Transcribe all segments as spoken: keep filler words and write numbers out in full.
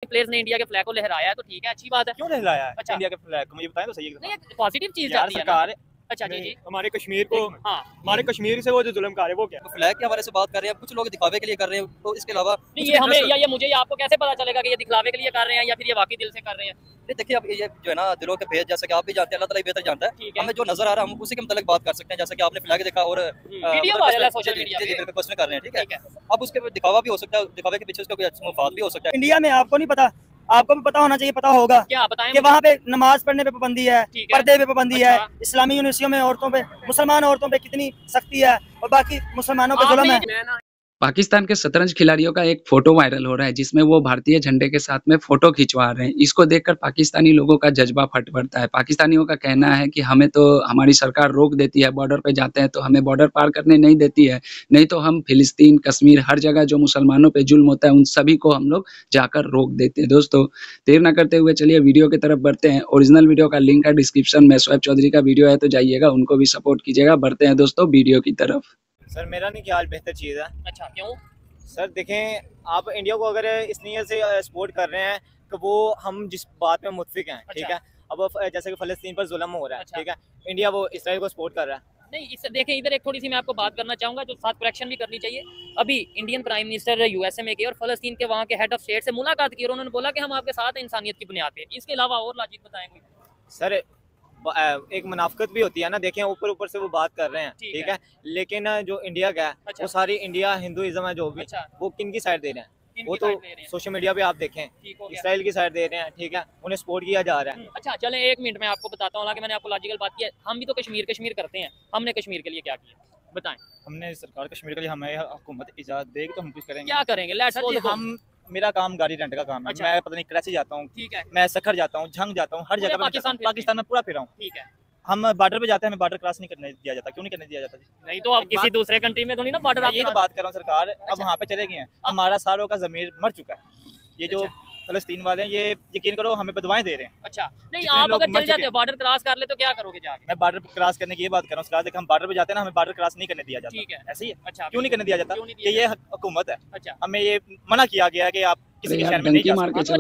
Players ने India के flag को लहराया है तो ठीक है, अच्छी बात है। क्यों लहराया है अच्छा। इंडिया के फ्लैग को, मुझे बताएं तो सही। नहीं, पॉजिटिव चीज यार जाती है सरकार। अच्छा जी जी, हमारे कश्मीर को, हाँ हमारे कश्मीर से वो जो जुल्म कर रहे हैं वो क्या? तो फ्लैग के हवाले से बात कर रहे हैं, कुछ लोग दिखावे के लिए कर रहे हैं, तो इसके अलावा नहीं ये हमें या ये मुझे या आपको कैसे पता चलेगा कि ये दिखलावे के लिए कर रहे हैं या फिर ये वाकई दिल से कर रहे हैं? देखिए अब ये जो है ना दिलों के भेद, जैसे कि आप भी जानते हैं, अल्लाह ताला ही बेहतर जानता है, हमें जो नजर आ रहा है हम उसी के मुताबिक बात कर सकते हैं। जैसे कि आपने फ्लैग देखा और वीडियो वायरल है सोशल मीडिया पे, क्वेश्चन कर रहे हैं, ठीक है। अब उसके दिखावा भी हो सकता है, दिखावे के पीछे उसका कोई मफाद भी हो सकता है। इंडिया में आपको नहीं पता, आपको भी पता होना चाहिए, पता होगा क्या बताएं कि वहाँ पे नमाज पढ़ने पे पाबंदी है, पर्दे पे पाबंदी है, इस्लामी यूनिवर्सिटियों में औरतों पे, मुसलमान औरतों पे कितनी सख्ती है और बाकी मुसलमानों पे जुल्म है। पाकिस्तान के शतरंज खिलाड़ियों का एक फोटो वायरल हो रहा है जिसमें वो भारतीय झंडे के साथ में फोटो खिंचवा रहे हैं। इसको देखकर पाकिस्तानी लोगों का जज्बा फट पड़ता है। पाकिस्तानियों का कहना है कि हमें तो हमारी सरकार रोक देती है, बॉर्डर पे जाते हैं तो हमें बॉर्डर पार करने नहीं देती है, नहीं तो हम फिलिस्तीन, कश्मीर, हर जगह जो मुसलमानों पे जुल्म होता है उन सभी को हम लोग जाकर रोक देते हैं। दोस्तों देर न करते हुए चलिए वीडियो की तरफ बढ़ते हैं। ओरिजिनल वीडियो का लिंक है डिस्क्रिप्शन में, शोएब चौधरी का वीडियो है तो जाइएगा, उनको भी सपोर्ट कीजिएगा। बढ़ते हैं दोस्तों वीडियो की तरफ। सर मेरा नहीं ख्याल बेहतर चीज़ है। अच्छा क्यों? सर देखें, आप इंडिया को अगर इस नीयत से सपोर्ट कर रहे हैं कि वो हम जिस बात में मुत्फिक हैं, ठीक है, अब जैसे कि फ़लस्तीन पर जुल्म हो रहा है, ठीक है, इंडिया वो इसराइल को सपोर्ट कर रहा है। नहीं इससे देखें, इधर एक थोड़ी सी मैं आपको बात करना चाहूँगा जो साथ करेक्शन भी करनी चाहिए। अभी इंडियन प्राइम मिनिस्टर यूएसए में गए और फ़लस्तीन के वहाँ के हेड ऑफ स्टेट से मुलाकात की और उन्होंने बोला कि हम आपके साथ हैं इंसानियत की बुनियाद पे। इसके अलावा और लॉजिक बताएंगे? सर एक मुनाफिकत भी होती है ना, देखें ऊपर ऊपर से वो बात कर रहे हैं, ठीक है, लेकिन जो इंडिया का है वो सारी इंडिया हिंदुइज्म है जो भी, वो किन की साइड दे रहे हैं? वो तो सोशल मीडिया पे आप देखें इसराइल की साइड दे रहे हैं, ठीक है, उन्हें सपोर्ट किया जा रहा है। अच्छा चलें एक मिनट में आपको बताता हूँ, हालांकि मैंने आपको लॉजिकल बात की है, हम भी तो कश्मीर कश्मीर करते हैं, हमने कश्मीर के लिए क्या किया बताएं? हमने सरकार कश्मीर के लिए हमें हुकूमत इजाज़त देगी तो हम कुछ करेंगे। क्या करेंगे? लेट्स सपोज हम, मेरा काम गाड़ी रेंट का काम है, अच्छा। मैं पता नहीं कराची जाता हूँ, ठीक है, मैं सखर जाता हूँ, झंग जाता हूँ, हर जगह पाकिस्तान पाकिस्तान में पूरा फिरा हूँ, ठीक है। हम बॉर्डर पे जाते हैं, हमें बॉर्डर क्रॉस नहीं करने दिया जाता। क्यों नहीं करने दिया जाता जी? नहीं तो अब किसी दूसरे कंट्री में तो नहीं ना बॉर्डर? ये तो बात कर रहा हूँ, सरकार अब वहाँ पे चले गए हैं, हमारा सालों का ज़मीर मर चुका है। ये जो फलस्तीन वाले हैं ये यकीन करो हमें बदवाएं दे रहे हैं। अच्छा नहीं, आप अगर चल जाते हो बॉर्डर क्रॉस कर ले तो क्या करोगे जाके? मैं बॉर्डर क्रॉस करने की ये बात कर रहा हूँ सरकार, देखो हम बॉर्डर पे जाते हैं ना, हमें बॉर्डर क्रॉस नहीं करने दिया जाता। ठीक है, ऐसे ही है। अच्छा क्यों नहीं करने दिया जाता? कि ये हुकूमत है, अच्छा हमें ये मना किया गया है कि आप किसी के शहर में नहीं जा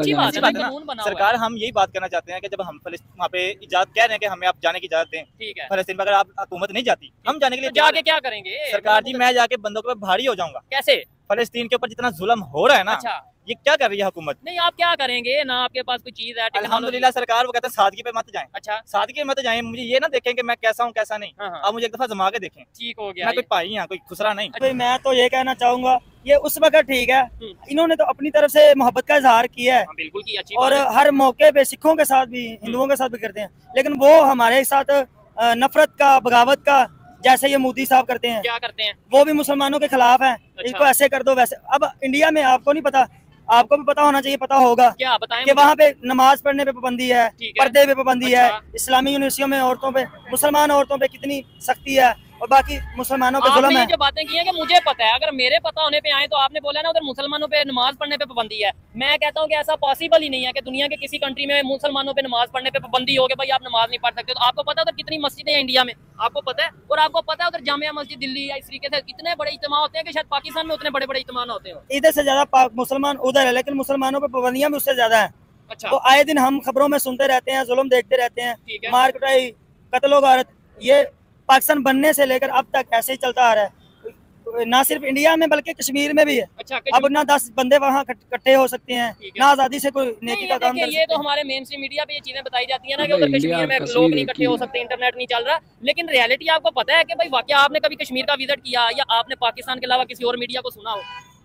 सकते। सरकार हम यही बात करना चाहते हैं कि जब हम वहाँ पे इजाजत कह रहे हैं कि हमें आप जाने की इजाजत दें, ठीक है, फलस्तीन में अगर आप हुकूमत नहीं जाती हम जाने के लिए जाके क्या करेंगे? सरकार जी मैं जाके बंदों के भारी हो जाऊंगा। कैसे? फलस्तीन के ऊपर जितना जुल्म हो रहा है ना, अच्छा ये क्या कर रही है हुकूमत? नहीं आप क्या करेंगे ना, आपके पास कोई चीज है? अल्हम्दुलिल्लाह सरकार वो कहते हैं सादगी पे मत जाएं। अच्छा सादगी पे मत जाएं, मुझे ये ना देखें कि मैं कैसा हूँ कैसा नहीं, आप मुझे एक दफा जमा के देखें। ठीक हो गया, मैं कोई पाई यहाँ कोई खुसरा नहीं। तो मैं तो ये कहना चाहूंगा ये उस वक्त ठीक है, इन्होंने तो अपनी तरफ से मोहब्बत का इजहार किया है, बिल्कुल की अच्छी और हर मौके पे सिखों के साथ भी हिंदुओं के साथ भी करते हैं, लेकिन वो हमारे साथ नफरत का, बगावत का, जैसे ये मोदी साहब करते हैं, क्या करते हैं? वो भी मुसलमानों के खिलाफ है। इसको ऐसे कर दो वैसे। अब इंडिया में आपको नहीं पता, आपको भी पता होना चाहिए, पता होगा क्या बताएं कि वहाँ पे नमाज पढ़ने पे पाबंदी है, पर्दे पे पाबंदी है, इस्लामी यूनिवर्सिटियों में औरतों पे, मुसलमान औरतों पे कितनी सख्ती है और बाकी मुसलमानों पे जुल्म है। जो बातें की हैं कि मुझे पता है, अगर मेरे पता होने पे आए तो आपने बोला ना उधर मुसलमानों पे नमाज पढ़ने पे पाबंदी है। मैं कहता हूँ कि ऐसा पॉसिबल ही नहीं है कि दुनिया के किसी कंट्री में मुसलमानों पे नमाज पढ़ने पे पाबंदी हो कि भाई आप नमाज नहीं पढ़ सकते। तो आपको पता है उधर कितनी मस्जिदें हैं इंडिया में, आपको पता है? और आपको पता है उधर जामिया मस्जिद दिल्ली या इस तरीके से इतने बड़े इज्तिमा होते हैं कि शायद पाकिस्तान में उतने बड़े बड़े इज्तिमा होते हैं। इधर से ज्यादा मुसलमान उधर है, लेकिन मुसलमानों पे पाबंदियां भी उससे ज्यादा है। अच्छा। तो आए दिन हम खबरों में सुनते रहते हैं, जुल्म देखते रहते हैं, मार कुटाई, कत्लो गारत, ये पाकिस्तान बनने से लेकर अब तक ऐसे ही चलता आ रहा है। ना सिर्फ इंडिया में बल्कि कश्मीर में भी है। अच्छा, अब ना दस बंदे वहाँ इकट्ठे हो सकते हैं, ना आजादी से कोई नेकी का काम कर सकते। ये तो हमारे मेन स्ट्रीम मीडिया पे ये चीजें बताई जाती है ना कि उधर कश्मीर में लोग नहीं इकट्ठे हो सकते, इंटरनेट नहीं चल रहा, लेकिन रियलिटी आपको पता है कि भाई वाकई आपने कभी कश्मीर का विजिट किया या आपने पाकिस्तान के अलावा किसी और मीडिया को सुना हो?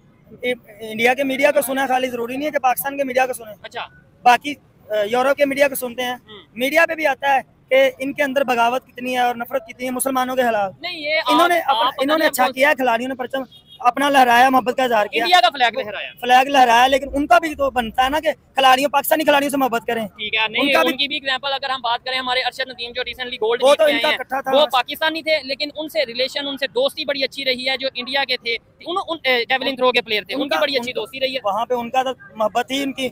इंडिया के मीडिया को सुना खाली जरूरी नहीं है कि पाकिस्तान के मीडिया को सुने। अच्छा, बाकी यूरोप के मीडिया को सुनते हैं। मीडिया पे भी आता है कि इनके अंदर बगावत कितनी है और नफरत कितनी है मुसलमानों के खिलाफ। नहीं ये इन्होंने इन्होंने अच्छा किया, खिलाड़ियों ने परचम अपना लहराया, मोहब्बत का इजहार किया, इंडिया का फ्लैग लहराया, फ्लैग लहराया, लेकिन उनका भी तो बनता है ना कि खिलाड़ियों, पाकिस्तानी खिलाड़ियों से मोहब्बत करें। ठीक है, नहीं उनका उनकी भी एग्जांपल अगर हम बात करें, हमारे अरशद नदीम जो रिसेंटली गोल्ड वो तो इनका इकट्ठा था, वो पाकिस्तानी थे, लेकिन उनसे रिलेशन, उनसे दोस्ती बड़ी अच्छी रही है। जो इंडिया के थे उन, उन जेवलिन थ्रो के प्लेयर थे, उनकी बड़ी अच्छी दोस्ती रही है। वहाँ पे उनका तो मोहब्बत ही उनकी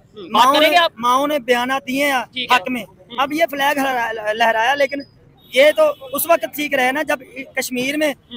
माओ ने बयान दिए हैं हक में। अब ये फ्लैग लहराया, लेकिन ये तो उस वक्त ठीक रहे ना जब कश्मीर में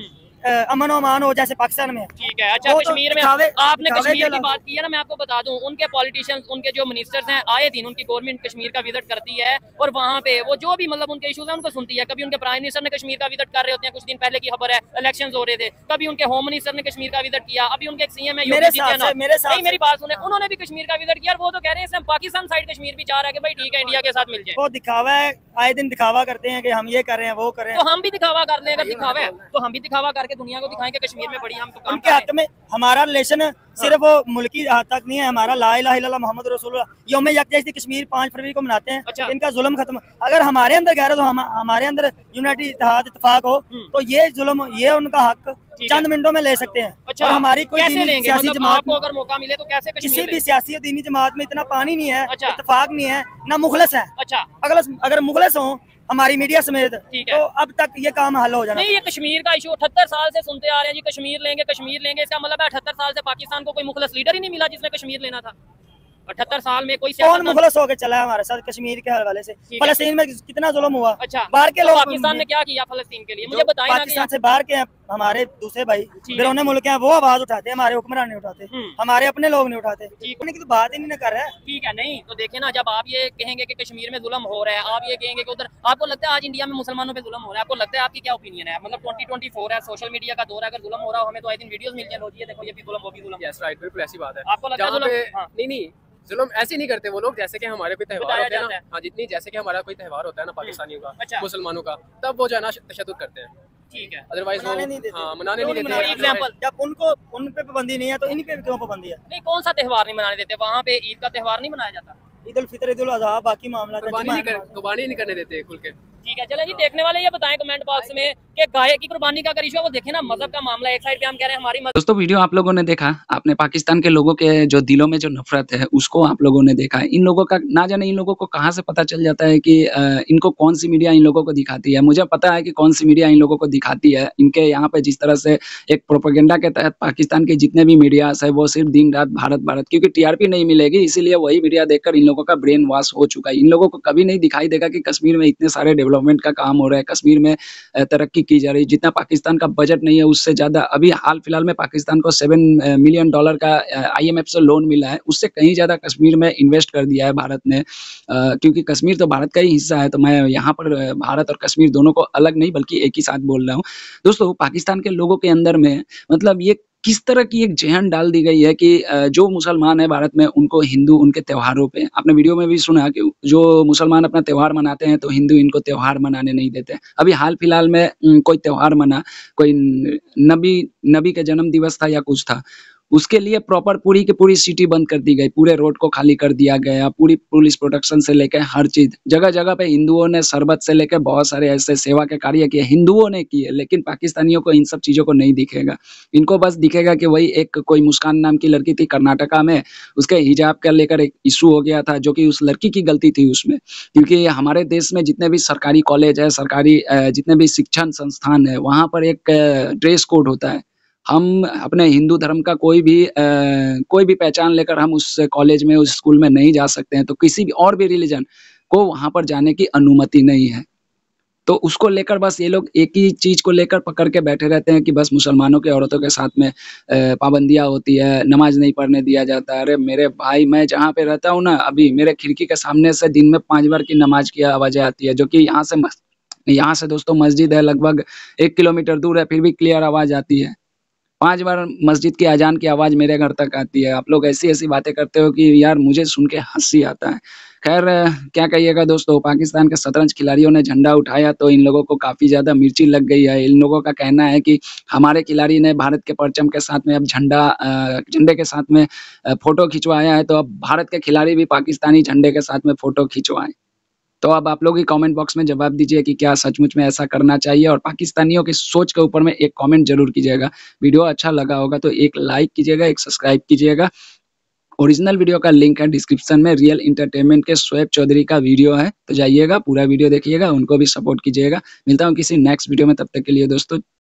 अमन अमान हो जैसे पाकिस्तान में। ठीक है, अच्छा कश्मीर में आपने कश्मीर की बात की है ना, मैं आपको बता दूं उनके पॉलिटिशियंस, उनके जो मिनिस्टर्स हैं आए दिन उनकी गवर्नमेंट कश्मीर का विजिट करती है और वहाँ पे वो जो भी मतलब उनके इशूज हैं उनको सुनती है। कभी उनके प्राइम मिनिस्टर ने कश्मीर का विजिट कर रहे होते हैं, कुछ दिन पहले की खबर है, इलेक्शन हो रहे थे, कभी उनके होम मिनिस्टर ने कश्मीर का विजिट किया, अभी उनके सीएम है मेरे साथ मेरे साथ मेरी बात सुने, उन्होंने भी कश्मीर का विजिट किया और वो तो कह रहे हैं पाकिस्तान साइड कश्मीर भी चाह रहा है कि भाई ठीक है इंडिया के साथ मिल जाए। वो दिखावा है, आए दिन दिखावा करते हैं कि हम ये कर रहे हैं वो कर रहे हैं, तो हम भी दिखावा कर लें। अगर दिखावा है तो हम भी दिखावा करके दुनिया को दिखाएं कि कश्मीर में बड़ी हम तो काम उनके हक में हमारा रिलेशन सिर्फ वो मुल्की हद तक नहीं है, हमारा ला इलाहा इल्लल्लाह मोहम्मद रसूलुल्लाह यौम यकजहती कश्मीर पाँच फरवरी को मनाते हैं। अच्छा। इनका जुल्म खत्म, अगर हमारे अंदर गैरत हो, हम, हमारे अंदर यूनाइटेड इत्तेहाद इत्तेफाक हो तो ये जुल्म, ये उनका हक चंद मिनटों में ले सकते हैं। अच्छा, और हमारी कोई कैसे लेंगे? सियासी मतलब जमात आपको अगर मौका मिले तो कैसे किसी भी सियासी और दीनी जमात में इतना पानी नहीं है, अच्छा। इत्तेफाक नहीं है, ना मुखलस है। अच्छा, अगर अगर मुखलस हो हमारी मीडिया समेत ठीक है, तो अब तक ये काम हल हो जाना। नहीं, ये कश्मीर का इशू अठहत्तर साल से सुनते आ रहे हैं जी, कश्मीर लेंगे कश्मीर लेंगे, इसका मतलब है अठहत्तर साल से पाकिस्तान को कोई मुखलस लीडर ही नहीं मिला जिसने कश्मीर लेना था। अठहत्तर साल में कोई कौन मुखलस होकर चला है हमारे साथ कश्मीर के हवाले से? फलस्तीन में कितना जुल्म हुआ। अच्छा, बाहर के तो लोग, पाकिस्तान ने क्या किया फलस्तीन के लिए, मुझे बताइए ना। पाकिस्तान से बाहर के हैं हमारे दूसरे भाई बिरोने मुल्क हैं, वो आवाज उठाते हैं, हमारे हुक्मरान नहीं उठाते, हमारे अपने लोग नहीं उठाते, उनकी तो बात ही नहीं कर रहा है। ठीक है, नहीं तो देखे ना, जब आप ये कहेंगे कि कश्मीर में जुल्म हो रहा है, आप ये कहेंगे कि उधर, आपको लगता है आज इंडिया में मुसलमानों पे जुल्म हो रहा है? आपको लगता है, आपकी क्या ओपिनियन है? मतलब ट्वेंटी ट्वेंटी फोर है, सोशल मीडिया का दौर है, अगर जुल्म हो रहा हो हमें तो आई दिन वीडियोस मिल जाए, ये देखो ये भी जुल्म वो भी जुल्म। यस राइट, बिल्कुल ऐसी बात है। आपको लगता है जुल्म? नहीं नहीं, जुल्म ऐसे नहीं करते वो लोग, जैसे कि हमारे कोई त्यौहार होता है ना, हाँ जितनी जैसे कि हमारा कोई त्यौहार होता है ना पाकिस्तानियों का, अच्छा। मुसलमानों का, तब वो जो है ना तशद्दुद करते हैं। ठीक है, अदरवाइज वो मनाने नहीं देते। हाँ मनाने नहीं देते। एग्जांपल, जब उनको उन पे पाबंदी नहीं है तो इन पे क्यों पाबंदी है? नहीं, कौन सा त्यौहार नहीं मनाने देते? वहाँ पे ईद का त्यौहार नहीं मनाया जाता? ईद उल फितर, ईद उल अज़हा, बाकी मामला कुर्बानी नहीं कर कुर्बानी नहीं करने देते खुल के। ठीक है, चले जी, देखने वाले ये बताएं कमेंट बॉक्स में कि गाय की कुर्बानी का अगर इशू है वो देखें ना, मजहब का मामला एक साइड पे हम कह रहे हैं हमारी मजहब। दोस्तों वीडियो आप लोगों ने देखा, आपने पाकिस्तान के लोगों के जो दिलों में जो नफरत है उसको आप लोगों ने देखा है। इन लोगों का ना जाने इन लोगों को कहाँ से पता चल जाता है कि आ, इनको कौन सी मीडिया इन लोगों को दिखाती है। मुझे पता है कि कौन सी मीडिया इन लोगों को दिखाती है। इनके यहाँ पे जिस तरह से एक प्रोपेगेंडा के तहत पाकिस्तान के जितने भी मीडियाज है वो सिर्फ दिन रात भारत भारत, क्योंकि टीआरपी नहीं मिलेगी इसीलिए वही मीडिया देखकर इन लोगों का ब्रेन वॉश हो चुका है। इन लोगों को कभी नहीं दिखाई देगा कि कश्मीर में इतने सारे डेवलपमेंट का काम हो रहा है, कश्मीर में तरक्की की जा रही है, जितना पाकिस्तान का बजट नहीं है उससे ज्यादा। अभी हाल फिलहाल में पाकिस्तान को सेवन मिलियन डॉलर का आईएमएफ से लोन मिला है, उससे कहीं ज्यादा कश्मीर में इन्वेस्ट कर दिया है भारत ने, क्योंकि कश्मीर तो भारत का ही हिस्सा है। तो मैं यहाँ पर भारत और कश्मीर दोनों को अलग नहीं बल्कि एक ही साथ बोल रहा हूँ। दोस्तों पाकिस्तान के लोगों के अंदर में मतलब ये किस तरह की एक जहन डाल दी गई है कि जो मुसलमान है भारत में उनको हिंदू उनके त्योहारों पे, आपने वीडियो में भी सुना कि जो मुसलमान अपना त्योहार मनाते हैं तो हिंदू इनको त्योहार मनाने नहीं देते। अभी हाल फिलहाल में कोई त्योहार मना, कोई नबी नबी का जन्म दिवस था या कुछ था, उसके लिए प्रॉपर पूरी की पूरी सिटी बंद कर दी गई, पूरे रोड को खाली कर दिया गया, पूरी पुलिस प्रोटेक्शन से लेकर हर चीज, जगह जगह पे हिंदुओं ने शरबत से लेकर बहुत सारे ऐसे सेवा के कार्य किए, हिंदुओं ने किए। लेकिन पाकिस्तानियों को इन सब चीजों को नहीं दिखेगा, इनको बस दिखेगा कि वही एक कोई मुस्कान नाम की लड़की थी कर्नाटका में, उसके हिजाब का लेकर एक इशू हो गया था जो कि उस लड़की की गलती थी उसमें, क्योंकि हमारे देश में जितने भी सरकारी कॉलेज है, सरकारी जितने भी शिक्षण संस्थान है, वहाँ पर एक ड्रेस कोड होता है। हम अपने हिंदू धर्म का कोई भी आ, कोई भी पहचान लेकर हम उस कॉलेज में उस स्कूल में नहीं जा सकते हैं, तो किसी भी और भी रिलीजन को वहाँ पर जाने की अनुमति नहीं है। तो उसको लेकर बस ये लोग एक ही चीज को लेकर पकड़ के बैठे रहते हैं कि बस मुसलमानों के औरतों के साथ में पाबंदियां होती है, नमाज नहीं पढ़ने दिया जाता। अरे मेरे भाई, मैं जहाँ पे रहता हूँ ना, अभी मेरे खिड़की के सामने से दिन में पांच बार की नमाज की आवाजें आती है, जो कि यहाँ से यहाँ से दोस्तों मस्जिद है लगभग एक किलोमीटर दूर है, फिर भी क्लियर आवाज आती है। पांच बार मस्जिद की अजान की आवाज मेरे घर तक आती है। आप लोग ऐसी ऐसी बातें करते हो कि यार मुझे सुन के हंसी आता है। खैर क्या कहिएगा दोस्तों, पाकिस्तान के शतरंज खिलाड़ियों ने झंडा उठाया तो इन लोगों को काफी ज्यादा मिर्ची लग गई है। इन लोगों का कहना है कि हमारे खिलाड़ी ने भारत के परचम के साथ में अब झंडा झंडे के साथ में फोटो खिंचवाया है, तो अब भारत के खिलाड़ी भी पाकिस्तानी झंडे के साथ में फोटो खिंचवाएं। तो अब आप लोग ही कमेंट बॉक्स में जवाब दीजिए कि क्या सचमुच में ऐसा करना चाहिए, और पाकिस्तानियों की सोच के ऊपर में एक कमेंट जरूर कीजिएगा। वीडियो अच्छा लगा होगा तो एक लाइक कीजिएगा, एक सब्सक्राइब कीजिएगा। ओरिजिनल वीडियो का लिंक है डिस्क्रिप्शन में, रियल एंटरटेनमेंट के शोएब चौधरी का वीडियो है, तो जाइएगा पूरा वीडियो देखिएगा, उनको भी सपोर्ट कीजिएगा। मिलता हूँ किसी नेक्स्ट वीडियो में, तब तक के लिए दोस्तों